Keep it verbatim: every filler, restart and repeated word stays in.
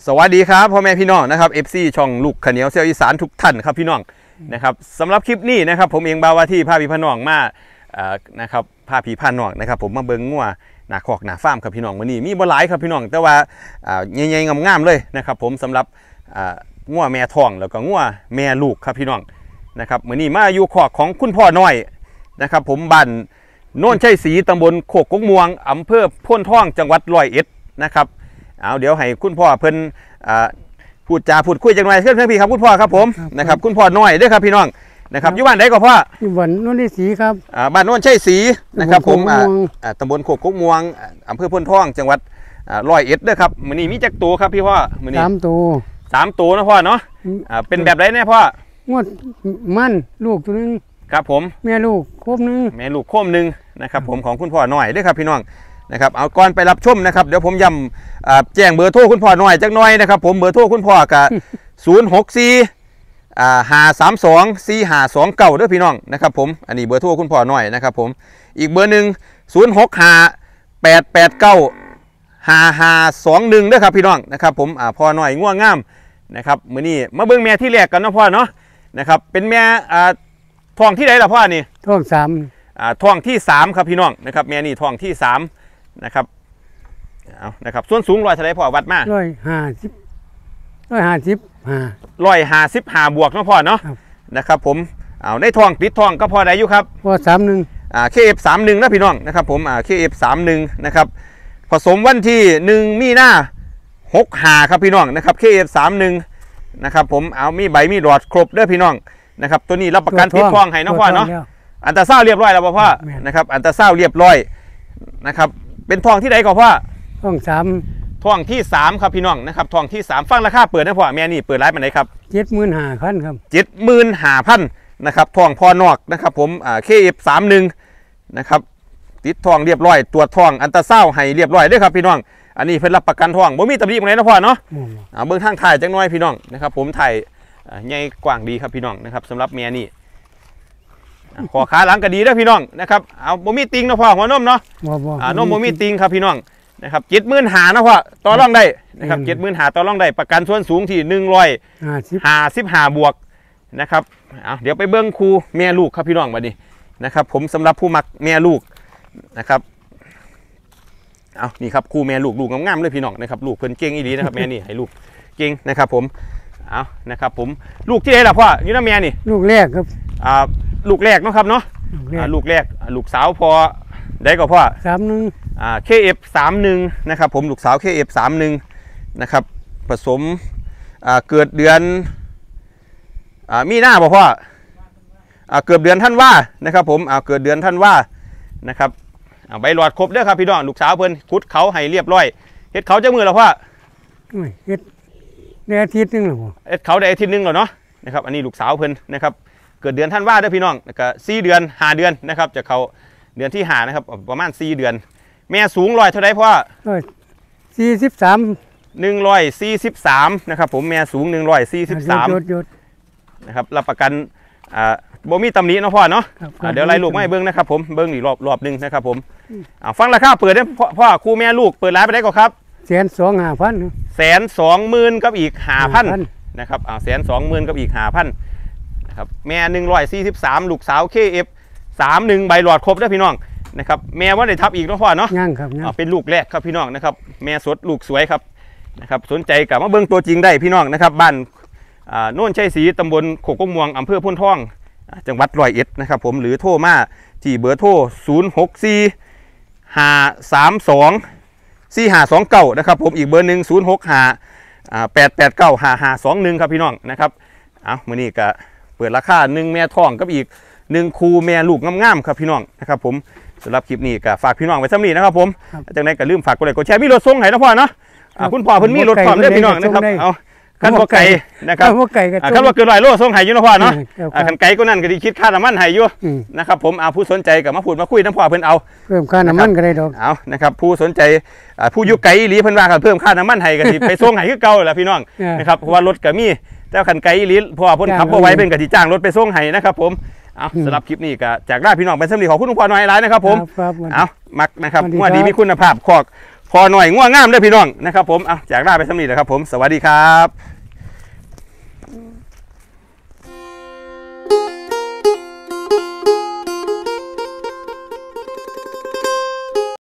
สวัสดีครับพ่อแม่พี่น้องนะครับ เอฟ ซี ช่องลูกขเหนียวเซียวอีสานทุกท่านครับพี่น้องนะครับสำหรับคลิปนี้นะครับผมเองบาวาที่พาพี่พี่น้องมานะครับพาพี่พาน้องนะครับผมมาเบิ้งงัวหนาคอกหนาฟาร์มครับพี่น้องวันนี้มีบ่หลายครับพี่น้องแต่ว่าใหญ่ๆงามๆเลยนะครับผมสำหรับงัวแม่ทองแล้วก็งัวแม่ลูกครับพี่น้องนะครับวันนี้มาอยู่คอกของคุณพ่อน้อยนะครับผมบ้านโน่นชัยศรีตำบลโคกกงม่วงอำเภอโพนทองจังหวัดร้อยเอ็ดนะครับเอาเดี๋ยวให้คุณพ่อเพิ่นพูดจาพูดคุยจังหน่อยเพื่อนพี่ครับคุณพ่อครับผมนะครับคุณพ่อน้อยด้วยครับพี่น้องนะครับอยู่บ้านไหนก็พ่ออยู่บ้านโน่นชัยศรีครับบ้านโน่นชัยศรีนะครับผมตำบลโคกกงม่วงอำเภอโพนทองจังหวัดร้อยเอ็ดด้วยครับมื้อนี้มีจักตัวครับพี่พ่อมื้อนี้สามตัวสามตัวนะพ่อเนาะเป็นแบบไรเนี่ยพ่องวดมันลูกตัวนึงครับผมแม่ลูกโคมนึงแม่ลูกโคมนึงนะครับผมของคุณพ่อน้อยด้วยครับพี่น้องนะครับเอาก่อนไปรับชมนะครับเดี๋ยวผมย้ำแจ้งเบอร์โทรคุณพ่อหน่อยจักหน่อยนะครับผมเบอร์โทรคุณพ่อกับศูนย์หกสี่ห้าสามสองสี่ห้าสองเก้าด้วยพี่น้องนะครับผมอันนี้เบอร์โทรคุณพ่อหน่อยนะครับผมอีกเบอร์หนึ่งศูนย์หกห้าแปดแปดเก้าห้าห้าสองหนึ่งด้วยครับพี่น้องนะครับผมพ่อหน่อยง่วงง่ามนะครับมื้อนี้มาเบิ้งแม่ที่แรกกันนะพ่อเนาะนะครับเป็นแม่ท้องที่ไหนล่ะพ่อนี่ท้องสามท้องที่สามครับพี่น้องนะครับแม่นี่ท้องที่สามนะครับเอานะครับส่วนสูงร้อยเท่าไรพ่อวัดมาร้อยห้าสิบร้อยห้าสิบห้าร้อยห้าสิบห้าบวกนะพ่อเนาะนะครับผมเอาในท้องติดท้องก็พอได้อยู่ครับพอสามหนึ่งอ่าเคเอฟสามหนึ่งนะพี่น้องนะครับผมอ่าเคเอฟสามหนึ่งนะครับผสมวันที่หนึ่งมีนาหกห้าครับพี่น้องนะครับเคเอฟสามหนึ่งนะครับผมเอามีใบมีหลอดครบเด้อพี่น้องนะครับตัวนี้รับประกันติดท้องให้นะพ่อเนาะอันตราซาวเรียบร้อยแล้วพ่อนะครับอันตราซาวเรียบร้อยนะครับเป็นทองที่ไหนก่อนพ่อทองสามทองที่สามครับพี่น้องนะครับทองที่สามฟังราคาเปิดนะพ่อแม่นี่เปิดร้านมาไหนครับเจ็ดหมื่นห้าพันครับเจ็ดหมื่นห้าพันนะครับทองพอนอกนะครับผมอ่าเคเอฟสามหนึ่งนะครับติดทองเรียบร้อยตรวจทองอันตราซาวให้เรียบร้อยด้วยครับพี่น้องอันนี้เพิ่นรับประกันทองบ่มีตำหนิมาไหนนะพ่อเนาะอ่าเบื้องทางถ่ายจังน้อยพี่น้องนะครับผมถ่ายใหญ่กว้างดีครับพี่น้องนะครับสำหรับแม่นี่ขอขาหลังก็ดีด้วยพี่น้องนะครับเอาโมมีติงนะพ่อหัวนมเนาะอ่านมโมมีติงครับพี่น้องนะครับเจ็ดหมื่นหานะพ่อต่อรองได้นะครับเจ็ดหมื่นหาต่อรองได้ประกันส่วนสูงที่หนึ่งร้อยห้าสิบห้าบวกนะครับเอาเดี๋ยวไปเบิ้งครูแม่ลูกครับพี่น้องมาดินะครับผมสำหรับผู้มักแม่ลูกนะครับเอานี่ครับครูแม่ลูกลูกงามๆเลยพี่น้องนะครับลูกเพิ่นเก่งอีหลีนะครับแม่นี่ให้ลูกเก่งนะครับผมเอานะครับผมลูกที่ไหนล่ะพ่ออยู่น้าแม่นี่ลูกแรกครับอ่าลูกแรกเนาะครับเนาะลูกแรกลูกสาวพอได้ก็พ่อสามหนึ่งอ่าเคเอฟสามหนึ่งนะครับผมลูกสาวเคเอฟสามหนึ่งนะครับผสมอ่าเกิดเดือนอ่ามีหน้าบ่พ่ออ่าเกิดเดือนท่านว่านะครับผมอ่าเกิดเดือนท่านว่านะครับเอาใบหลอดครบเด้อครับพี่น้องลูกสาวเพิ่นคุดเขาให้เรียบร้อยเฮ็ดเขาจะมือแล้วพ่อเฮ็ดได้อาทิตย์นึงหรอพ่อเฮ็ดเขาได้อาทิตย์นึงแล้วเนาะนะครับอันนี้ลูกสาวเพิ่นนะครับเกิดเดือนท่านว่าด้วยพี่น้องแล้วก็สี่เดือนห้าเดือนนะครับจะเขาเดือนที่ห้านะครับประมาณสี่เดือนแม่สูงร้อยเท่าไรพ่อสี่สิบสามหนึ่งร้อยสี่สิบสามนะครับผมแม่สูงหนึ่งร้อยสี่สิบสามนะครับรับประกันอ่าบ่มีตำหนินะพ่อเนาะเดี๋ยวไล่ลูกไม่เบิ้งนะครับผมเบิ้งอีกรอบรอบหนึ่งนะครับผมฟังราคาเปิดได้พ่อคู่แม่ลูกเปิดร้านไปได้ก่อนครับแสนสองห้าพันแสนสองหมื่นกับอีกห้าพันนะครับอ่าแสนสองหมื่นกับอีกห้าพันครับแม่หนึ่งร้อยสี่สิบสามลูกสาวเคเอฟสามหนึ่งใบหลอดครบได้พี่น้องนะครับแม่ว่าได้ทับอีกนะพ่อเนาะยังครับเป็นลูกแรกครับพี่น้องนะครับแม่สดลูกสวยครับนะครับสนใจกับมาเบิ้งตัวจริงได้พี่น้องนะครับบ้านโน่นชัยศรีตำบลโคกกงม่วงอำเภอโพนทองจังหวัดร้อยเอ็ดนะครับผมหรือโทรมาที่เบอร์โทรศูนย์หกสี่ห้าสามสองสี่ห้าสองเก้านะครับผมอีกเบอร์หนึ่งศูนย์หกห้าแปดแปดเก้าห้าห้าสองหนึ่งครับพี่น้องนะครับเอามื่อนี้ก็เปิดราคาหนึ่งแม่ทองกับอีกหนึ่งคูแม่ลูกงามๆครับพี่น้องนะครับผมสำหรับคลิปนี้ก็ฝากพี่น้องไว้ซ้ำนี้นะครับผมจากนั้นก็ลืมฝากกดไลค์กดแชร์มีรถส่งให้นะพ่อเนาะคุณพ่อเพิ่นมีรถพร้อมด้วยพี่น้องนะครับเอาขันว่าไก่นะครับขันว่าเกินร้อยโลส่งให้อยู่นะพ่อเนาะขันไก่ก็นั่นก็ดีคิดค่าน้ำมันให้อยู่นะครับผมเอาผู้สนใจกับมาพูดมาคุยน้ำพ่อเพิ่นเอาเพิ่มค่าน้ำมันก็ได้ดอกเอานะครับผู้สนใจผู้ยุไก่หรือเพิ่นว่าเพิ่มค่าน้ำมันให้ก็ดีไปส่งให้คือเก่าแหละพี่น้องนะครับเพราะว่ารถก็มีแต่ขันไก่ลิ้นพอพ้นขับเอาไว้เป็นกติจ้างรถไปส่งให้นะครับผมเอาสำหรับคลิปนี้ก็จากได้พี่น้องเป็นสำลีของคุณลุงพ่อน้อยร้ายนะครับผมเอามักนะครับว่าดีมีคุณภาพคอกพอหน่อยง่วงงามเด้อพี่น้องนะครับผมเอาจากลาไปสำนีแหละครับผมสวัสดีครับ